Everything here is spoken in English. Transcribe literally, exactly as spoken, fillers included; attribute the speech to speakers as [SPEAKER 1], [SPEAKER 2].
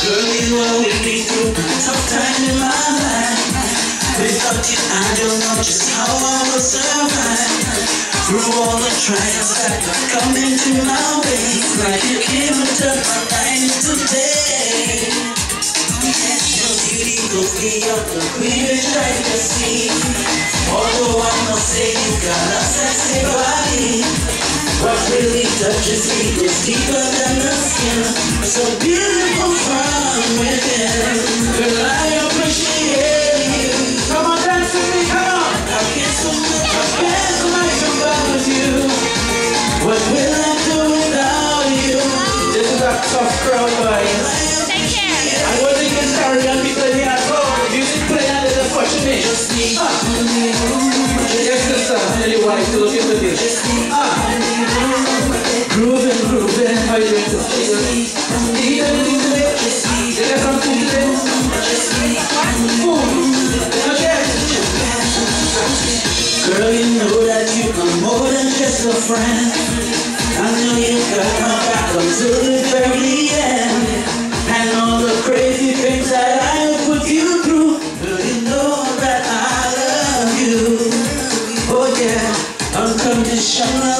[SPEAKER 1] Girl, you are with me through tough time in my life. Without you, I don't know just how I will survive. Through all the trials that come into my way, like you came and turned my life today. Your beauty goes beyond the cleavage I can see. Although I must say you got a sexy body, what really touches me goes deeper than the skin. So beautiful from within. Girl, I appreciate you. Come on, dance with me, come on. I can't so much, I can't life about you. What will I do without you? This is a tough crowd, boy.
[SPEAKER 2] Take care.
[SPEAKER 1] I want to get started on people here at home. Music play and it's unfortunate. Ah. Yes, sister, I really want to look into this. Ah. Grooving, grooving, how you doing? You got anything to it? You got something to it? Boom. Okay. Girl, you know that you are more than just a friend. I know you got my back until the very end. And all the crazy things that I have put you through, girl, you know that I love you. Oh yeah, unconditional.